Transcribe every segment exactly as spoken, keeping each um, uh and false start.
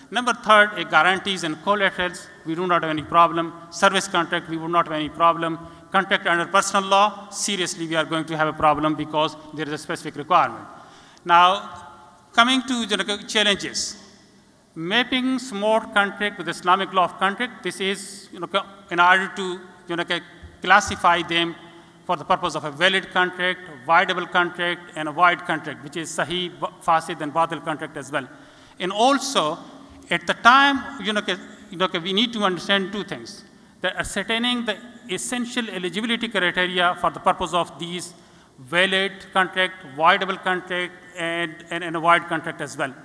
Number third, a guarantees and collaterals, we do not have any problem. Service contract, we would not have any problem. Contract under personal law, seriously, we are going to have a problem because there is a specific requirement. Now, coming to you know, challenges. Mapping smart contract with Islamic law of contract, this is you know, in order to you know, classify them for the purpose of a valid contract, voidable contract, and a void contract, which is Sahih, Fasid, and Batil contract as well. And also, at the time, you know, you know, we need to understand two things. That ascertaining the essential eligibility criteria for the purpose of these valid contract, voidable contract, and, and, and a void contract as well.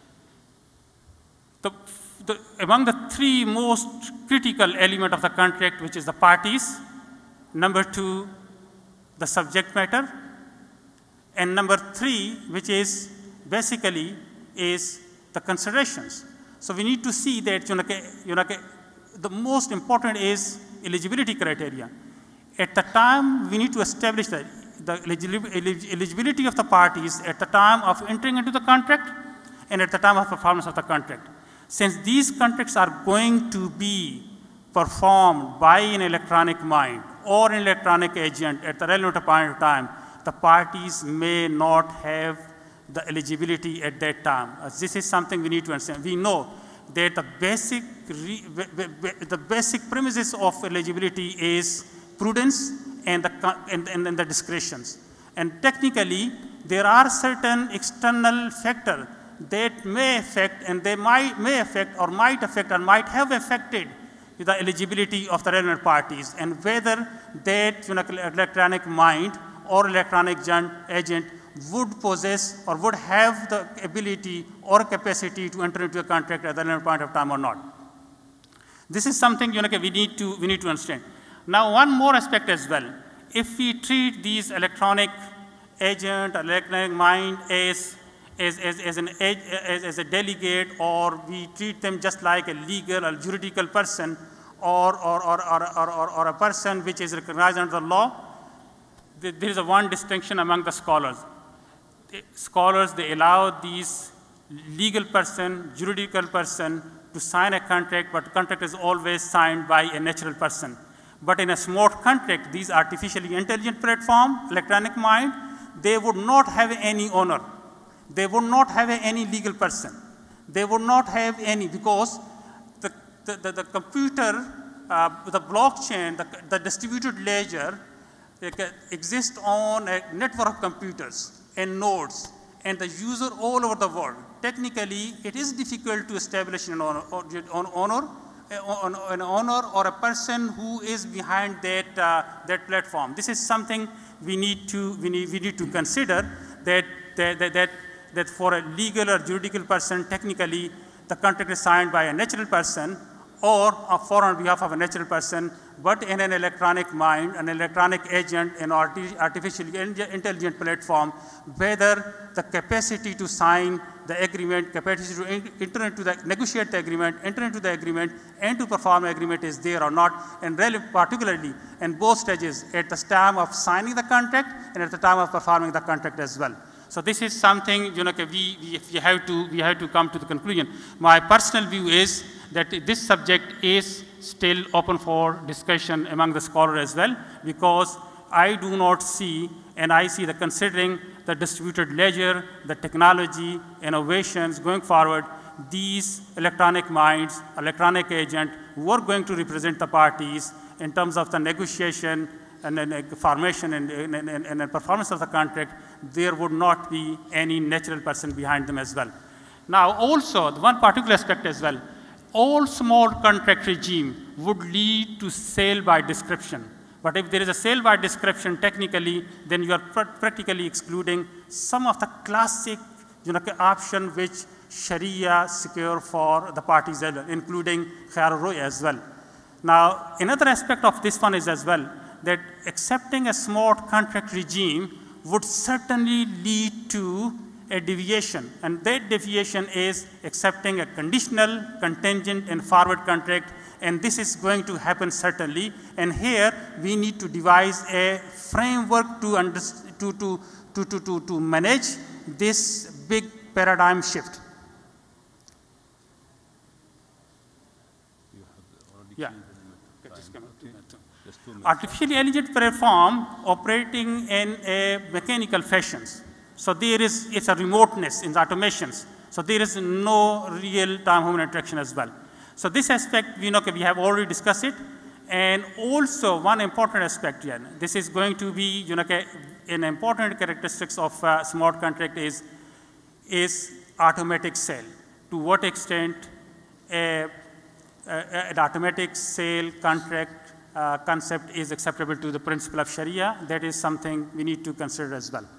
The, the, among the three most critical element of the contract, which is the parties, number two, the subject matter, and number three, which is basically is the considerations. So we need to see that you know, you know, the most important is eligibility criteria. At the time, we need to establish the, the eligibility of the parties at the time of entering into the contract and at the time of performance of the contract. Since these contracts are going to be performed by an electronic mind or an electronic agent at the relevant point of time, the parties may not have the eligibility at that time. Uh, this is something we need to understand. We know that the basic, re, the basic premises of eligibility is prudence and the, and, and, and the discretions. And technically, there are certain external factors that may affect and they might, may affect or might affect or might have affected the eligibility of the relevant parties and whether that you know, electronic mind or electronic agent would possess or would have the ability or capacity to enter into a contract at the relevant point of time or not. This is something you know, we, need to, we need to understand. Now, one more aspect as well. If we treat these electronic agent or electronic mind as, as, as, as, an, as, as a delegate, or we treat them just like a legal or juridical person, or, or, or, or, or, or, or a person which is recognized under the law, there is a one distinction among the scholars. The scholars, they allow these legal person, juridical person to sign a contract, but the contract is always signed by a natural person. But in a smart contract, these artificially intelligent platform, electronic mind, they would not have any owner. They would not have any legal person. They would not have any, because the, the, the, the computer, uh, the blockchain, the, the distributed ledger, exists on a network of computers and nodes and the user all over the world. Technically, it is difficult to establish an owner, an owner, an owner or a person who is behind that, uh, that platform. This is something we need to, we need, we need to consider that, that, that, that for a legal or juridical person, technically, the contract is signed by a natural person or for on behalf of a natural person, but in an electronic mind, an electronic agent, an artificially intelligent platform, whether the capacity to sign the agreement, capacity to enter into the, negotiate the agreement, enter into the agreement, and to perform the agreement is there or not, and particularly in both stages, at the time of signing the contract and at the time of performing the contract as well. So this is something, you know, we, we, we, have to, we have to come to the conclusion. My personal view is that this subject is still open for discussion among the scholars as well, because I do not see, and I see the considering the distributed ledger, the technology, innovations going forward, these electronic minds, electronic agent, who are going to represent the parties in terms of the negotiation and, and, and formation and, and, and, and performance of the contract, there would not be any natural person behind them as well. Now also, the one particular aspect as well, all small contract regime would lead to sale by description. But if there is a sale by description, technically, then you are pr practically excluding some of the classic you know, option which Sharia secure for the parties, including Khiyar Roy as well. Now, another aspect of this one is as well that accepting a smart contract regime would certainly lead to a deviation, and that deviation is accepting a conditional, contingent, and forward contract, and this is going to happen certainly. And here we need to devise a framework to, under, to, to, to, to, to, to manage this big paradigm shift. Yeah. Artificially intelligent platform operating in a mechanical fashions. So there is, it's a remoteness in the automations. So there is no real-time human interaction as well. So this aspect, we know, we have already discussed it. And also one important aspect here, this is going to be, you know, an important characteristics of uh, smart contract is, is automatic sale. To what extent a, a, an automatic sale contract uh, concept is acceptable to the principle of Sharia, that is something we need to consider as well.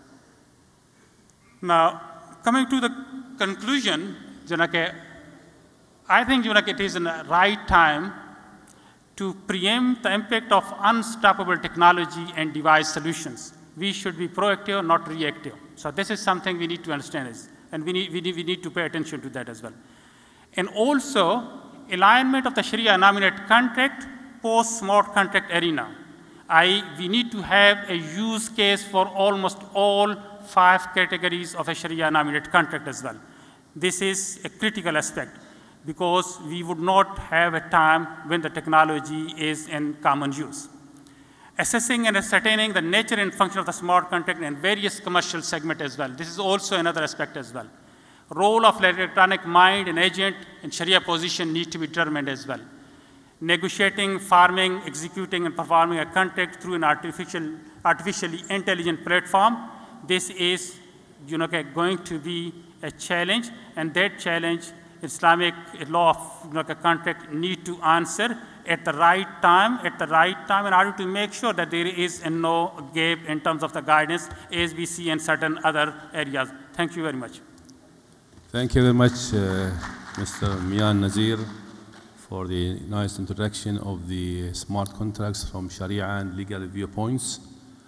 Now, coming to the conclusion, you know, I think, you know, it is in the right time to preempt the impact of unstoppable technology and device solutions. We should be proactive, not reactive. So this is something we need to understand, is, and we need, we, need, we need to pay attention to that as well. And also, alignment of the Sharia nominate contract post-smart contract arena. I, we need to have a use case for almost all five categories of a Sharia nominate contract as well. This is a critical aspect, because we would not have a time when the technology is in common use. Assessing and ascertaining the nature and function of the smart contract in various commercial segments as well. This is also another aspect as well. Role of electronic mind and agent in Sharia position need to be determined as well. Negotiating, farming, executing, and performing a contract through an artificial, artificially intelligent platform. This is, you know, going to be a challenge, and that challenge Islamic law of, you know, contract need to answer at the right time, at the right time in order to make sure that there is no gap in terms of the guidance as we see in certain other areas. Thank you very much. Thank you very much, uh, Mister Mian Nazir, for the nice introduction of the smart contracts from Sharia and legal viewpoints.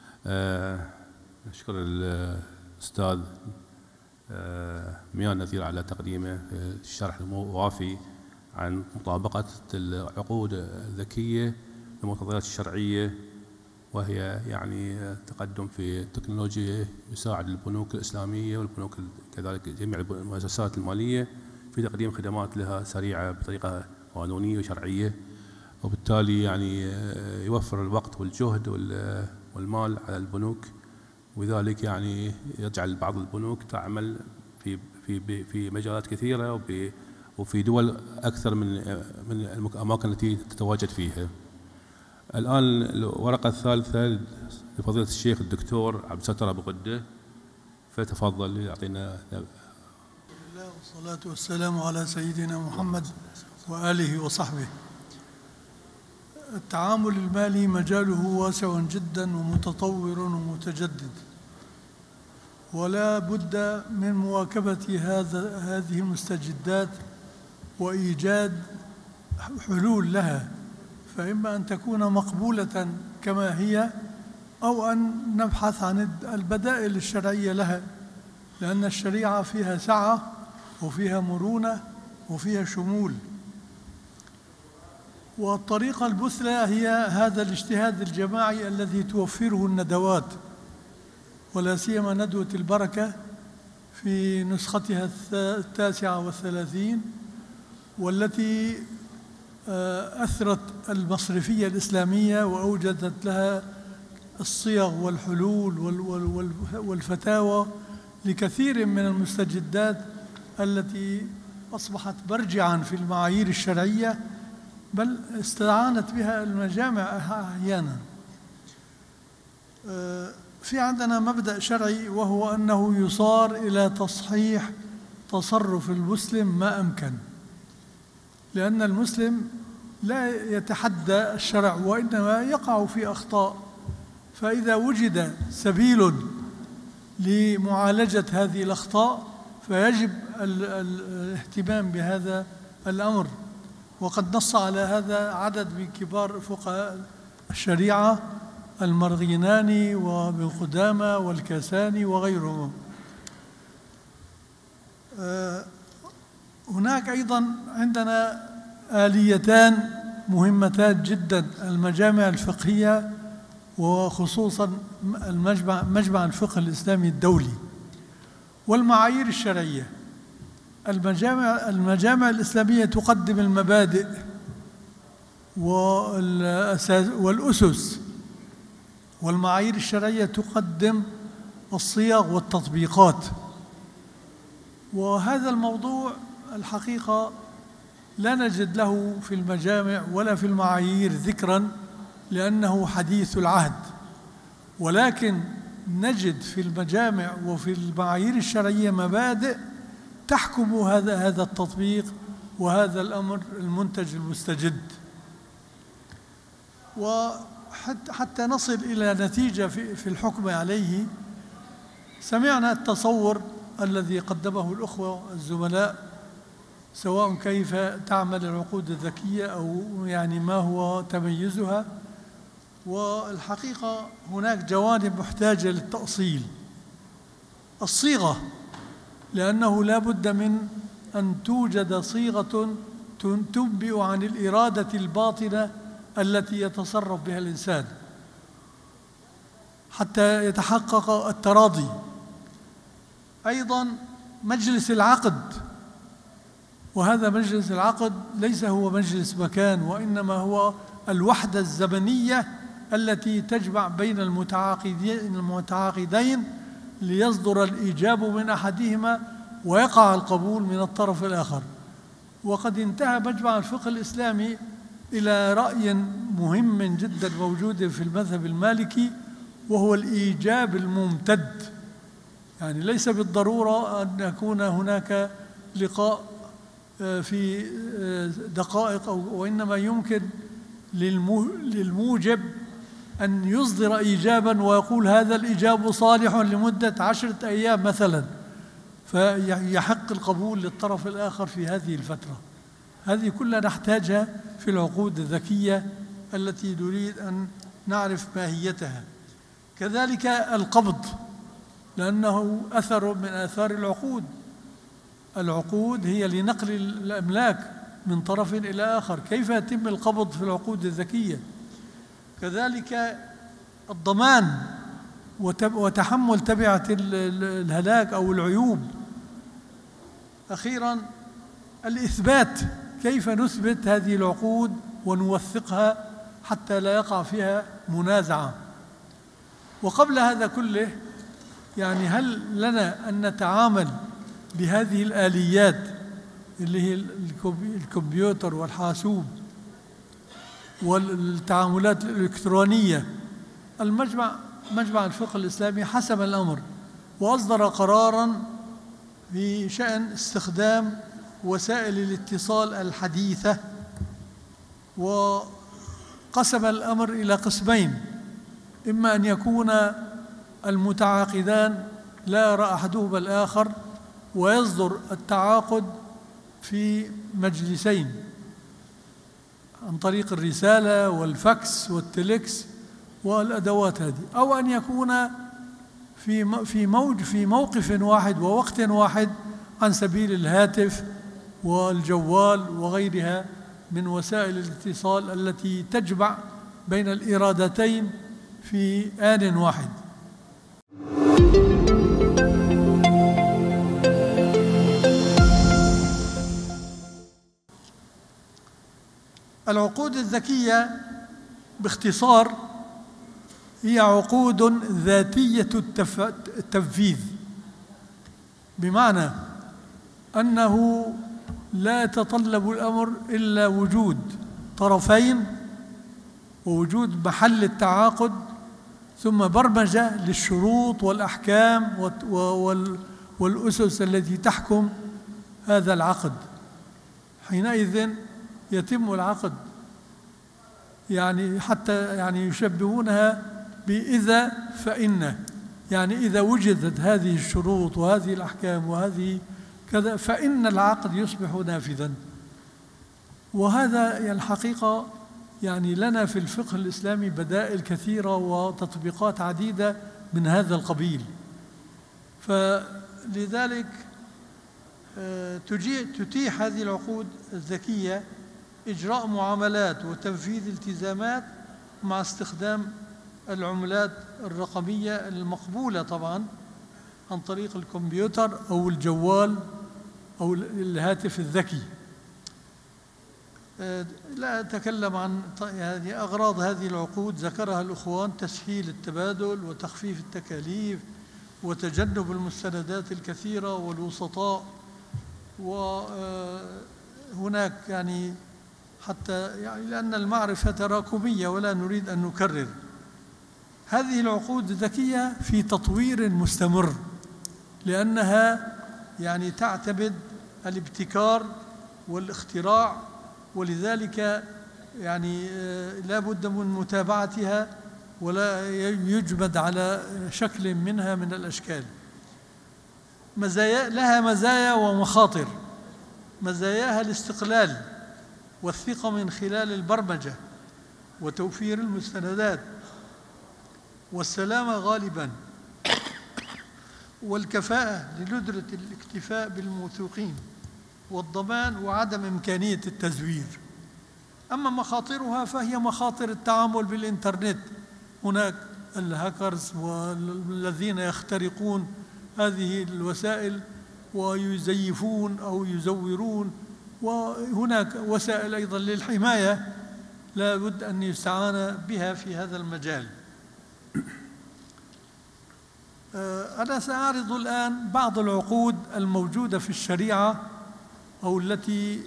نشكر الأستاذ ميان نذير على تقديمه الشرح الوافي عن مطابقة العقود الذكية للمقتضيات الشرعية، وهي يعني تقدم في التكنولوجيا يساعد البنوك الإسلامية والبنوك كذلك جميع المؤسسات المالية في تقديم خدمات لها سريعة بطريقة قانونية وشرعية، وبالتالي يعني يوفر الوقت والجهد والمال على البنوك، وذلك يعني يجعل بعض البنوك تعمل في في في مجالات كثيرة وفي دول أكثر من من الأماكن التي تتواجد فيها. الآن الورقة الثالثة لفضيلة الشيخ الدكتور عبد الستر أبو غدة، فتفضل يعطينا. الله والصلاة والسلام على سيدنا محمد وآله وصحبه. التعامل المالي مجاله واسع جدا ومتطور ومتجدد، ولا بد من مواكبة هذا هذه المستجدات وإيجاد حلول لها، فإما أن تكون مقبولة كما هي أو أن نبحث عن البدائل الشرعية لها، لأن الشريعة فيها سعة وفيها مرونة وفيها شمول. والطريقة المثلى هي هذا الاجتهاد الجماعي الذي توفره الندوات، ولا سيما ندوة البركة في نسختها التاسعة والثلاثين، والتي أثرت المصرفية الإسلامية وأوجدت لها الصيغ والحلول والفتاوى لكثير من المستجدات التي أصبحت مرجعاً في المعايير الشرعية، بل استعانت بها المجامع أحياناً. في عندنا مبدأ شرعي، وهو أنه يصار إلى تصحيح تصرف المسلم ما أمكن، لأن المسلم لا يتحدى الشرع وإنما يقع في أخطاء، فإذا وجد سبيل لمعالجة هذه الأخطاء فيجب الاهتمام بهذا الأمر. وقد نص على هذا عدد من كبار فقهاء الشريعة، المرغيناني وابن قدامة والكاساني وغيرهم. هناك أيضا عندنا آليتان مهمتان جدا: المجامع الفقهية، وخصوصا المجمع مجمع الفقه الإسلامي الدولي، والمعايير الشرعية. المجامع المجامع الإسلامية تقدم المبادئ والأسس والمعايير الشرعية تقدم الصيغ والتطبيقات. وهذا الموضوع الحقيقة لا نجد له في المجامع ولا في المعايير ذكرا لأنه حديث العهد، ولكن نجد في المجامع وفي المعايير الشرعية مبادئ تحكم هذا هذا التطبيق وهذا الأمر المنتج المستجد. وحتى نصل إلى نتيجة في في الحكم عليه، سمعنا التصور الذي قدمه الأخوة الزملاء، سواء كيف تعمل العقود الذكية أو يعني ما هو تميزها. والحقيقة هناك جوانب محتاجة للتأصيل. الصيغة، لأنه لا بد من أن توجد صيغة تنبئ عن الإرادة الباطنة التي يتصرف بها الإنسان حتى يتحقق التراضي. أيضا مجلس العقد، وهذا مجلس العقد ليس هو مجلس مكان، وإنما هو الوحدة الزمنية التي تجمع بين المتعاقدين المتعاقدين ليصدر الإيجاب من أحدهما ويقع القبول من الطرف الآخر. وقد انتهى مجمع الفقه الإسلامي إلى رأي مهم جدا موجود في المذهب المالكي، وهو الإيجاب الممتد. يعني ليس بالضرورة أن يكون هناك لقاء في دقائق، وإنما يمكن للموجب أن يصدر إيجابا ويقول هذا الإيجاب صالح لمدة عشرة أيام مثلا، فيحق القبول للطرف الآخر في هذه الفترة. هذه كلها نحتاجها في العقود الذكية التي نريد أن نعرف ماهيتها. كذلك القبض، لأنه أثر من آثار العقود. العقود هي لنقل الأملاك من طرف إلى آخر، كيف يتم القبض في العقود الذكية؟ كذلك الضمان وتحمل تبعة الهلاك أو العيوب. أخيراً الإثبات، كيف نثبت هذه العقود ونوثقها حتى لا يقع فيها منازعة. وقبل هذا كله، يعني هل لنا أن نتعامل بهذه الآليات اللي هي الكمبيوتر والحاسوب والتعاملات الإلكترونية؟ المجمع مجمع الفقه الإسلامي حسم الأمر وأصدر قراراً في شأن استخدام وسائل الاتصال الحديثة، وقسم الأمر إلى قسمين: إما أن يكون المتعاقدان لا يرى أحدهما الآخر ويصدر التعاقد في مجلسين عن طريق الرسالة والفاكس والتليكس والأدوات هذه، أو أن يكون في في موج في موقف واحد ووقت واحد عن سبيل الهاتف والجوال وغيرها من وسائل الاتصال التي تجمع بين الإرادتين في آن واحد. العقود الذكية باختصار هي عقود ذاتية التنفيذ، بمعنى أنه لا يتطلب الأمر إلا وجود طرفين ووجود محل التعاقد، ثم برمجة للشروط والأحكام والأسس التي تحكم هذا العقد. حينئذ يتم العقد. يعني حتى يعني يشبهونها بإذا فإن، يعني إذا وجدت هذه الشروط وهذه الأحكام وهذه كذا فإن العقد يصبح نافذا. وهذا الحقيقة يعني لنا في الفقه الإسلامي بدائل كثيرة وتطبيقات عديدة من هذا القبيل. فلذلك تتيح هذه العقود الذكية إجراء معاملات وتنفيذ التزامات مع استخدام العملات الرقمية المقبولة طبعا عن طريق الكمبيوتر أو الجوال أو الهاتف الذكي. لا أتكلم عن يعني أغراض هذه العقود ذكرها الأخوان: تسهيل التبادل وتخفيف التكاليف وتجنب المستندات الكثيرة والوسطاء. وهناك يعني حتى يعني لأن المعرفة تراكمية ولا نريد أن نكرر. هذه العقود الذكية في تطوير مستمر، لأنها يعني تعتمد الابتكار والاختراع، ولذلك يعني لا بد من متابعتها ولا يجمد على شكل منها من الأشكال. مزايا لها مزايا ومخاطر. مزاياها الاستقلال والثقة من خلال البرمجة وتوفير المستندات والسلامة غالباً والكفاءة لندرة الاكتفاء بالموثوقين والضمان وعدم إمكانية التزوير. أما مخاطرها فهي مخاطر التعامل بالإنترنت. هناك الهاكرز والذين يخترقون هذه الوسائل ويزيفون أو يزورون، وهناك وسائل أيضا للحماية لا بد أن يستعان بها في هذا المجال. أنا سأعرض الآن بعض العقود الموجودة في الشريعة أو التي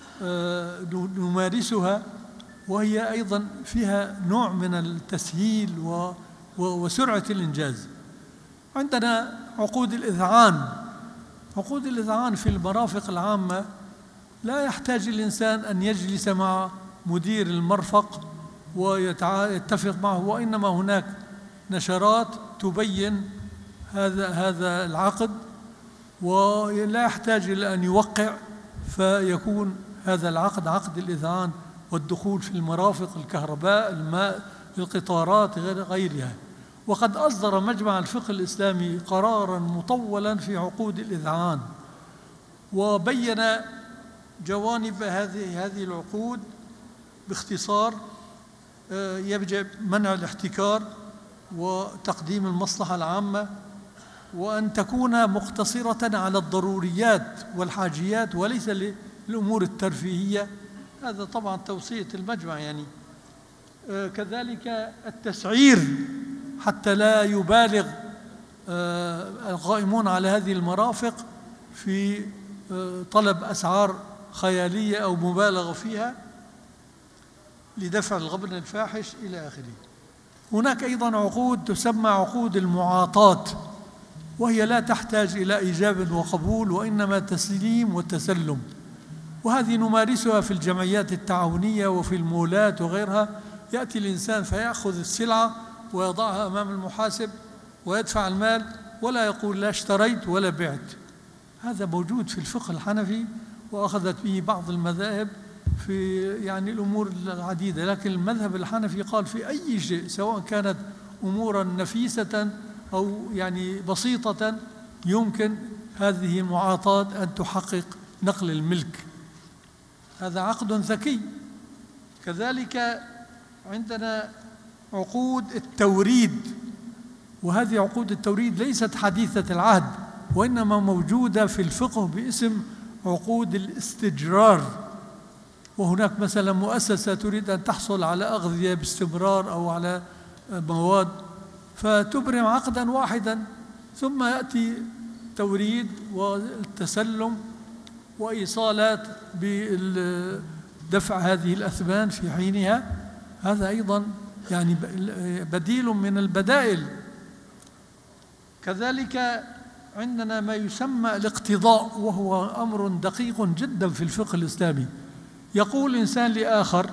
نمارسها، وهي أيضا فيها نوع من التسهيل وسرعة الإنجاز. عندنا عقود الإذعان. عقود الإذعان في المرافق العامة لا يحتاج الإنسان أن يجلس مع مدير المرفق ويتفق معه، وإنما هناك نشرات تبين هذا هذا العقد، ولا يحتاج إلى أن يوقع، فيكون هذا العقد عقد الإذعان والدخول في المرافق، الكهرباء، الماء، القطارات، غير غيرها. وقد أصدر مجمع الفقه الإسلامي قراراً مطولاً في عقود الإذعان، وبين جوانب هذه هذه العقود باختصار. يجب منع الاحتكار وتقديم المصلحة العامة، وأن تكون مقتصرة على الضروريات والحاجيات وليس للأمور الترفيهية. هذا طبعا توصية المجمع يعني. كذلك التسعير حتى لا يبالغ القائمون على هذه المرافق في طلب أسعار خيالية أو مبالغة فيها لدفع الغبن الفاحش إلى آخره. هناك أيضا عقود تسمى عقود المعاطاة، وهي لا تحتاج إلى إيجاب وقبول، وإنما تسليم وتسلم، وهذه نمارسها في الجمعيات التعاونية وفي المولات وغيرها. يأتي الإنسان فيأخذ السلعة ويضعها أمام المحاسب ويدفع المال ولا يقول لا اشتريت ولا بعت. هذا موجود في الفقه الحنفي وأخذت به بعض المذاهب في يعني الأمور العديدة، لكن المذهب الحنفي قال في أي شيء سواء كانت أمورا نفيسة أو يعني بسيطة يمكن هذه المعاطاة أن تحقق نقل الملك. هذا عقد ذكي. كذلك عندنا عقود التوريد، وهذه عقود التوريد ليست حديثة العهد، وإنما موجودة في الفقه باسم عقود الاستجرار. وهناك مثلا مؤسسة تريد أن تحصل على أغذية باستمرار أو على مواد، فتبرم عقدا واحدا، ثم يأتي توريد والتسلم وإيصالات بدفع هذه الأثمان في حينها. هذا أيضا يعني بديل من البدائل. كذلك عندنا ما يسمى الاقتضاء، وهو أمر دقيق جدا في الفقه الإسلامي. يقول إنسان لآخر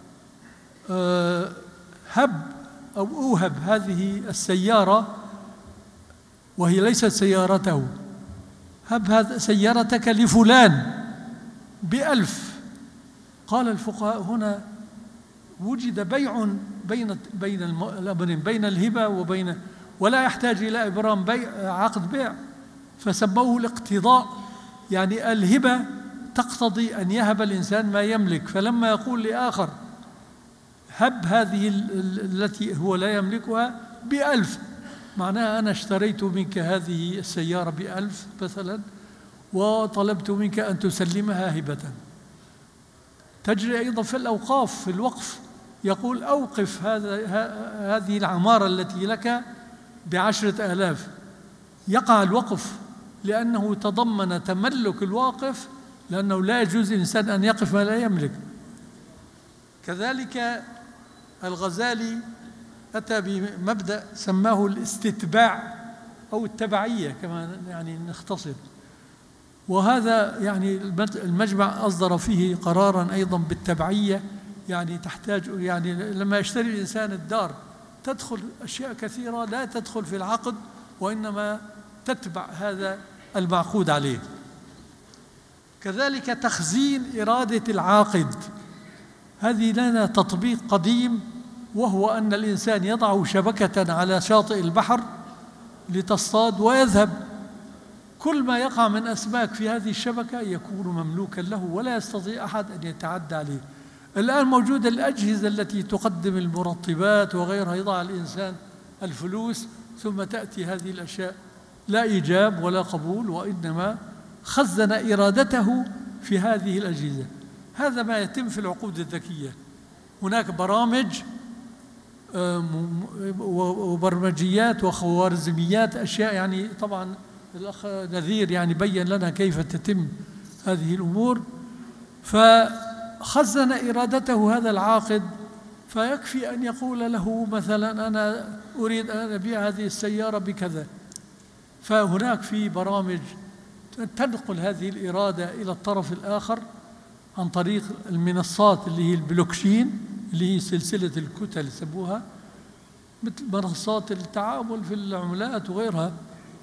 هب أو أوهب هذه السيارة وهي ليست سيارته، هب هذه سيارتك لفلان بألف. قال الفقهاء هنا وجد بيع بين بين الأمرين، بين الهبة وبين، ولا يحتاج إلى إبرام بيع عقد بيع، فسموه الاقتضاء. يعني الهبة تقتضي أن يهب الإنسان ما يملك، فلما يقول لآخر هب هذه التي هو لا يملكها بألف، معناها أنا اشتريت منك هذه السيارة بألف مثلا، وطلبت منك أن تسلمها هبة. تجري أيضا في الأوقاف، في الوقف يقول أوقف هذا هذه العمارة التي لك بعشرة آلاف، يقع الوقف لأنه تضمن تملك الواقف، لأنه لا يجوز للإنسان أن يقف ما لا يملك. كذلك الغزالي أتى بمبدأ سماه الاستتباع أو التبعية كما يعني نختصر، وهذا يعني المجمع أصدر فيه قراراً أيضاً بالتبعية، يعني تحتاج يعني لما يشتري الإنسان الدار تدخل أشياء كثيرة لا تدخل في العقد، وإنما تتبع هذا المعقود عليه. كذلك تخزين إرادة العاقد، هذه لنا تطبيق قديم، وهو أن الإنسان يضع شبكة على شاطئ البحر لتصطاد ويذهب، كل ما يقع من أسماك في هذه الشبكة يكون مملوكا له ولا يستطيع أحد أن يتعدى عليه. الآن موجودة الأجهزة التي تقدم المرطبات وغيرها، يضع الإنسان الفلوس ثم تأتي هذه الأشياء، لا إيجاب ولا قبول، وإنما خزن إرادته في هذه الأجهزة. هذا ما يتم في العقود الذكية. هناك برامج وبرمجيات وخوارزميات، أشياء يعني طبعا الأخ نذير يعني بين لنا كيف تتم هذه الأمور. فخزن إرادته هذا العاقد، فيكفي أن يقول له مثلا أنا أريد أن أبيع هذه السيارة بكذا، فهناك في برامج تنقل هذه الإرادة إلى الطرف الآخر عن طريق المنصات اللي هي البلوكشين، اللي هي سلسلة الكتل يسموها، مثل منصات التعامل في العملات وغيرها.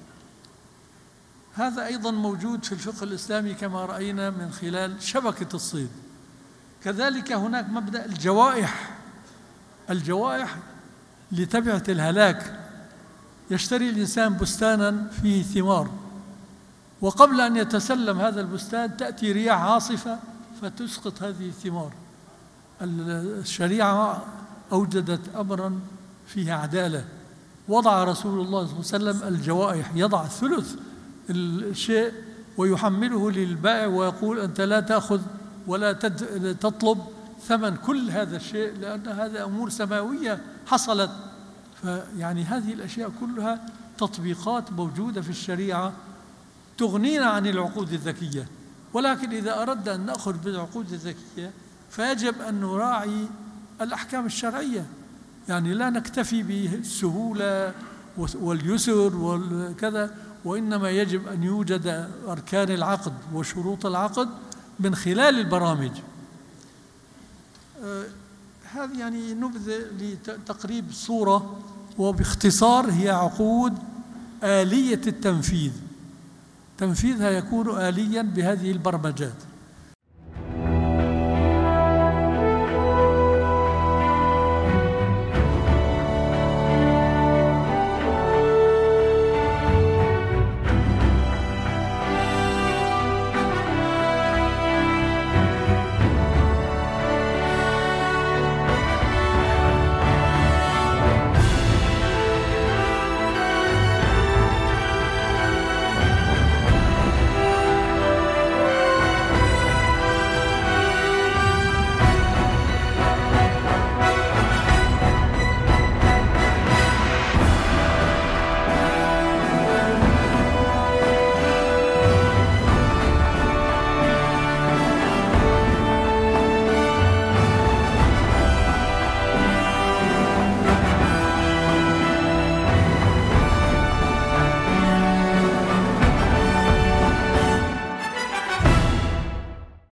هذا أيضا موجود في الفقه الإسلامي كما رأينا من خلال شبكة الصيد. كذلك هناك مبدأ الجوائح، الجوائح لتبعة الهلاك. يشتري الإنسان بستانا فيه ثمار، وقبل أن يتسلم هذا البستان تأتي رياح عاصفة فتسقط هذه الثمار. الشريعة أوجدت أمرا فيه عدالة، وضع رسول الله صلى الله عليه وسلم الجوائح، يضع ثلث الشيء ويحمله للبائع ويقول أنت لا تأخذ ولا تطلب ثمن كل هذا الشيء، لأن هذا أمور سماوية حصلت. فيعني هذه الأشياء كلها تطبيقات موجودة في الشريعة تغنينا عن العقود الذكية. ولكن إذا أردنا أن نأخذ بالعقود الذكية فيجب أن نراعي الأحكام الشرعية، يعني لا نكتفي بالسهولة واليسر وكذا، وإنما يجب أن يوجد أركان العقد وشروط العقد من خلال البرامج. آه هذه يعني نبذة لتقريب الصورة، وباختصار هي عقود آلية التنفيذ، تنفيذها يكون آليا بهذه البرمجات.